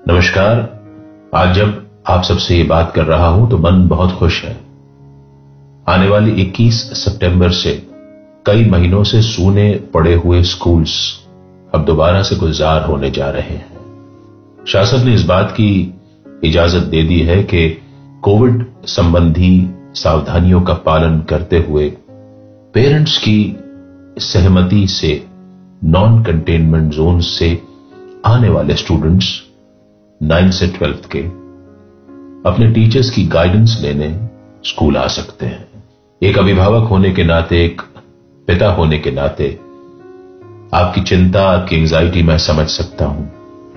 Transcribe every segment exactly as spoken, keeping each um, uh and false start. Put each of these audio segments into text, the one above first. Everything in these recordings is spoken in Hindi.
नमस्कार। आज जब आप सबसे ये बात कर रहा हूं तो मन बहुत खुश है। आने वाली इक्कीस सितंबर से कई महीनों से सूने पड़े हुए स्कूल्स अब दोबारा से गुलजार होने जा रहे हैं। शासन ने इस बात की इजाजत दे दी है कि कोविड संबंधी सावधानियों का पालन करते हुए पेरेंट्स की सहमति से नॉन कंटेनमेंट जोन से आने वाले स्टूडेंट्स नाइन्थ से ट्वेल्थ के अपने टीचर्स की गाइडेंस लेने स्कूल आ सकते हैं। एक अभिभावक होने के नाते, एक पिता होने के नाते आपकी चिंता, आपकी एंजाइटी मैं समझ सकता हूं।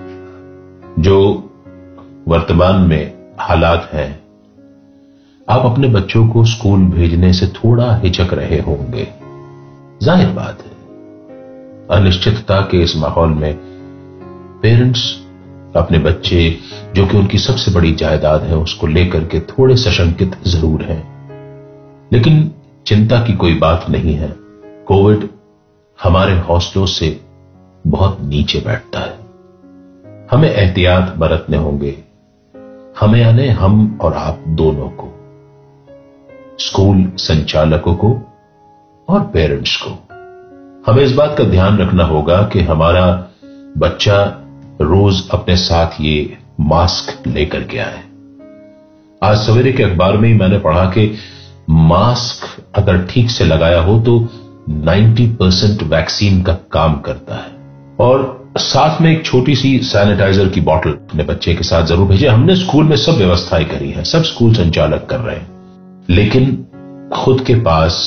जो वर्तमान में हालात हैं, आप अपने बच्चों को स्कूल भेजने से थोड़ा हिचक रहे होंगे। जाहिर बात है, अनिश्चितता के इस माहौल में पेरेंट्स अपने बच्चे जो कि उनकी सबसे बड़ी जायदाद है उसको लेकर के थोड़े सशंकित जरूर हैं, लेकिन चिंता की कोई बात नहीं है। कोविड हमारे हौसलों से बहुत नीचे बैठता है। हमें एहतियात बरतने होंगे, हमें यानी हम और आप दोनों को, स्कूल संचालकों को और पेरेंट्स को। हमें इस बात का ध्यान रखना होगा कि हमारा बच्चा रोज अपने साथ ये मास्क लेकर के आए। आज सवेरे के अखबार में ही मैंने पढ़ा कि मास्क अगर ठीक से लगाया हो तो नब्बे परसेंट वैक्सीन का काम करता है। और साथ में एक छोटी सी सैनिटाइजर की बोतल अपने बच्चे के साथ जरूर भेजें। हमने स्कूल में सब व्यवस्थाएं करी हैं, सब स्कूल संचालक कर रहे हैं, लेकिन खुद के पास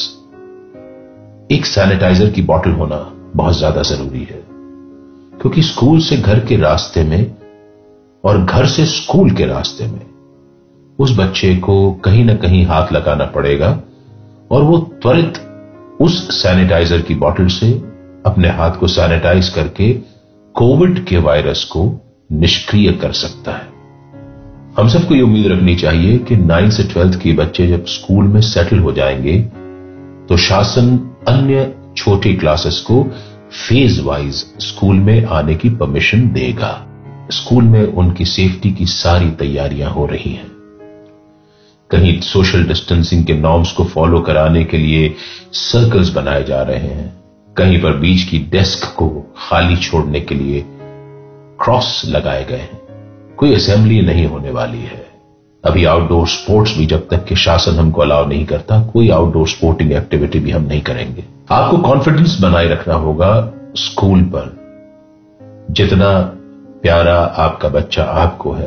एक सैनिटाइजर की बोतल होना बहुत ज्यादा जरूरी है, क्योंकि स्कूल से घर के रास्ते में और घर से स्कूल के रास्ते में उस बच्चे को कहीं ना कहीं हाथ लगाना पड़ेगा और वो त्वरित उस सैनिटाइजर की बोतल से अपने हाथ को सैनिटाइज करके कोविड के वायरस को निष्क्रिय कर सकता है। हम सबको ये उम्मीद रखनी चाहिए कि नाइन्थ से ट्वेल्थ के बच्चे जब स्कूल में सेटल हो जाएंगे तो शासन अन्य छोटी क्लासेस को फेज वाइज स्कूल में आने की परमिशन देगा। स्कूल में उनकी सेफ्टी की सारी तैयारियां हो रही हैं। कहीं सोशल डिस्टेंसिंग के नॉर्म्स को फॉलो कराने के लिए सर्कल्स बनाए जा रहे हैं, कहीं पर बीच की डेस्क को खाली छोड़ने के लिए क्रॉस लगाए गए हैं। कोई असेंबली नहीं होने वाली है। अभी आउटडोर स्पोर्ट्स भी, जब तक कि शासन हमको अलाउ नहीं करता, कोई आउटडोर स्पोर्टिंग एक्टिविटी भी हम नहीं करेंगे। आपको कॉन्फिडेंस बनाए रखना होगा स्कूल पर। जितना प्यारा आपका बच्चा आपको है,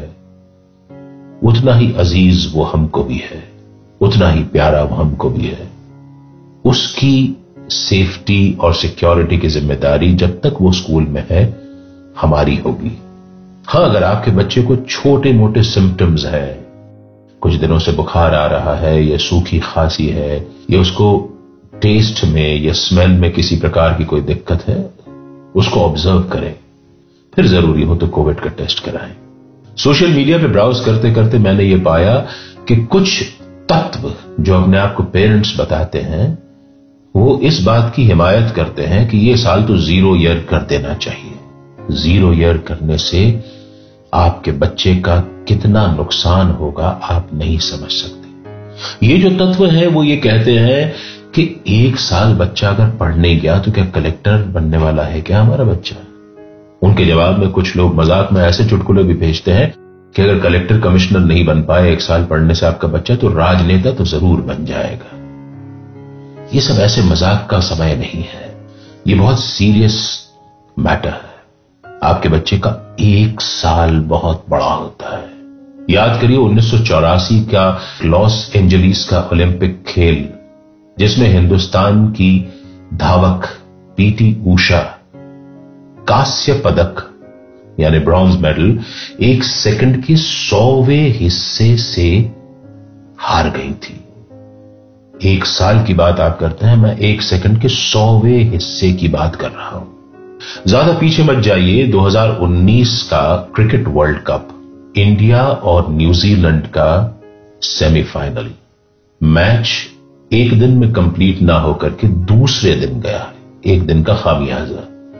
उतना ही अजीज वो हमको भी है, उतना ही प्यारा वो हमको भी है। उसकी सेफ्टी और सिक्योरिटी की जिम्मेदारी जब तक वो स्कूल में है हमारी होगी। हां, अगर आपके बच्चे को छोटे मोटे सिम्टम्स हैं, कुछ दिनों से बुखार आ रहा है या सूखी खांसी है या उसको टेस्ट में या स्मेल में किसी प्रकार की कोई दिक्कत है, उसको ऑब्जर्व करें, फिर जरूरी हो तो कोविड का टेस्ट कराएं। सोशल मीडिया पे ब्राउज करते करते मैंने ये पाया कि कुछ तत्व जो अपने आप को पेरेंट्स बताते हैं, वो इस बात की हिमायत करते हैं कि ये साल तो जीरो ईयर कर देना चाहिए। जीरो ईयर करने से आपके बच्चे का कितना नुकसान होगा आप नहीं समझ सकते। ये जो तत्व है वो ये कहते हैं कि एक साल बच्चा अगर पढ़ने गया तो क्या कलेक्टर बनने वाला है क्या हमारा बच्चा? उनके जवाब में कुछ लोग मजाक में ऐसे चुटकुले भी भेजते हैं कि अगर कलेक्टर कमिश्नर नहीं बन पाए एक साल पढ़ने से आपका बच्चा, तो राजनेता तो जरूर बन जाएगा। ये सब ऐसे मजाक का समय नहीं है, ये बहुत सीरियस मैटर है। आपके बच्चे का एक साल बहुत बड़ा होता है। याद करिए उन्नीस सौ चौरासी का लॉस एंजलिस का ओलंपिक खेल, जिसमें हिंदुस्तान की धावक पीटी उषा कांस्य पदक यानी ब्रॉन्ज मेडल एक सेकंड के सौवें हिस्से से हार गई थी। एक साल की बात आप करते हैं, मैं एक सेकंड के सौवें हिस्से की बात कर रहा हूं। ज्यादा पीछे मत जाइए, दो हज़ार उन्नीस का क्रिकेट वर्ल्ड कप, इंडिया और न्यूजीलैंड का सेमीफाइनल मैच एक दिन में कंप्लीट ना होकर के दूसरे दिन गया। एक दिन का खामियाजा।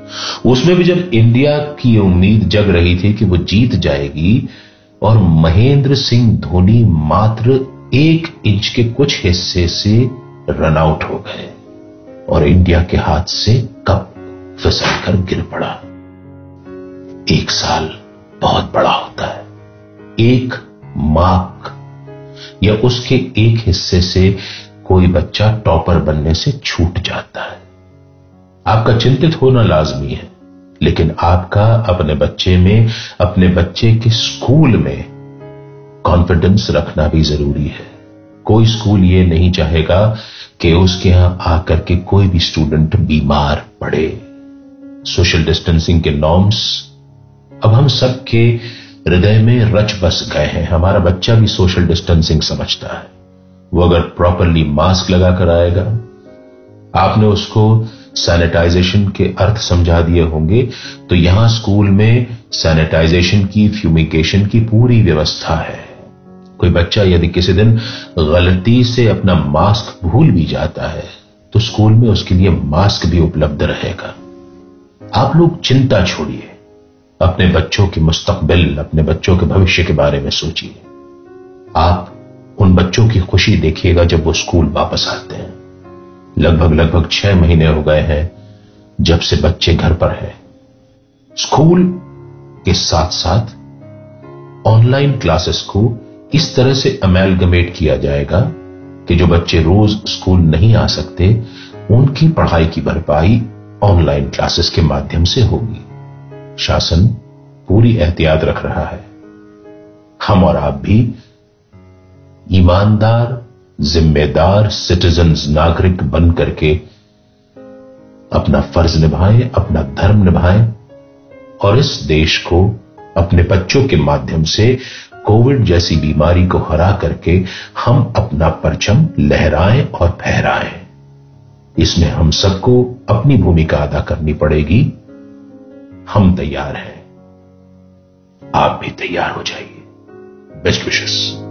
उसमें भी जब इंडिया की उम्मीद जग रही थी कि वो जीत जाएगी और महेंद्र सिंह धोनी मात्र एक इंच के कुछ हिस्से से रन आउट हो गए और इंडिया के हाथ से कप फिसल कर गिर पड़ा। एक साल बहुत बड़ा होता है। एक मार्क या उसके एक हिस्से से कोई बच्चा टॉपर बनने से छूट जाता है। आपका चिंतित होना लाजमी है, लेकिन आपका अपने बच्चे में, अपने बच्चे के स्कूल में कॉन्फिडेंस रखना भी जरूरी है। कोई स्कूल ये नहीं चाहेगा कि उसके यहां आकर के कोई भी स्टूडेंट बीमार पड़े। सोशल डिस्टेंसिंग के नॉर्म्स अब हम सबके हृदय में रच बस गए हैं। हमारा बच्चा भी सोशल डिस्टेंसिंग समझता है। वो अगर प्रॉपरली मास्क लगाकर आएगा, आपने उसको सैनिटाइजेशन के अर्थ समझा दिए होंगे, तो यहां स्कूल में सैनिटाइजेशन की, फ्यूमिगेशन की पूरी व्यवस्था है। कोई बच्चा यदि किसी दिन गलती से अपना मास्क भूल भी जाता है तो स्कूल में उसके लिए मास्क भी उपलब्ध रहेगा। आप लोग चिंता छोड़िए, अपने बच्चों के मुस्तकबिल, अपने बच्चों के भविष्य के बारे में सोचिए। आप उन बच्चों की खुशी देखिएगा जब वो स्कूल वापस आते हैं। लगभग लगभग छह महीने हो गए हैं जब से बच्चे घर पर हैं। स्कूल के साथ साथ ऑनलाइन क्लासेस को इस तरह से अमेलगमेट किया जाएगा कि जो बच्चे रोज स्कूल नहीं आ सकते, उनकी पढ़ाई की भरपाई ऑनलाइन क्लासेस के माध्यम से होगी। शासन पूरी एहतियात रख रहा है। हम और आप भी ईमानदार, जिम्मेदार सिटीजन्स, नागरिक बन करके अपना फर्ज निभाएं, अपना धर्म निभाएं और इस देश को अपने बच्चों के माध्यम से कोविड जैसी बीमारी को हरा करके हम अपना परचम लहराएं और फहराएं। इसमें हम सबको अपनी भूमिका अदा करनी पड़ेगी। हम तैयार हैं, आप भी तैयार हो जाइए। Best wishes.